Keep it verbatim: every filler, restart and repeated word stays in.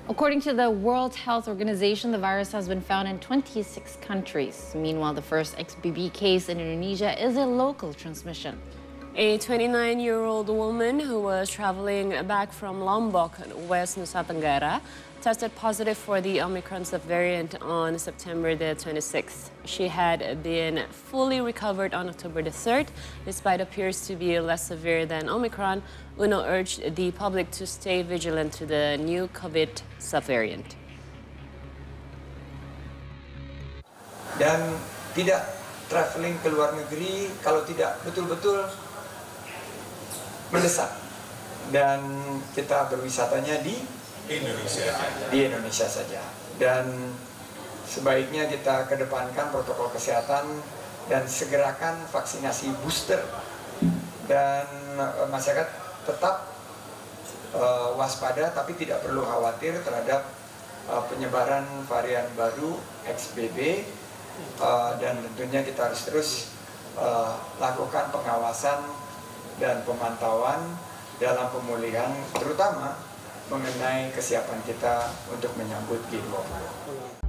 According to the World Health Organization, the virus has been found in twenty-six countries. Meanwhile, the first X B B case in Indonesia is a local transmission. A twenty-nine-year-old woman who was traveling back from Lombok, West Nusa Tenggara, tested positive for the Omicron subvariant on September the twenty-sixth. She had been fully recovered on October the third. Despite appears to be less severe than Omicron, Uno urged the public to stay vigilant to the new COVID subvariant. Dan tidak traveling ke luar negeri kalau tidak betul-betul mendesak. Dan kita berwisatanya di Indonesia. Di Indonesia saja. Dan sebaiknya kita kedepankan protokol kesehatan dan segerakan vaksinasi booster. Dan uh, masyarakat tetap uh, waspada tapi tidak perlu khawatir terhadap uh, penyebaran varian baru X B B. Uh, dan tentunya kita harus terus uh, lakukan pengawasan dan pemantauan dalam pemulihan, terutama mengenai kesiapan kita untuk menyambut G dua puluh.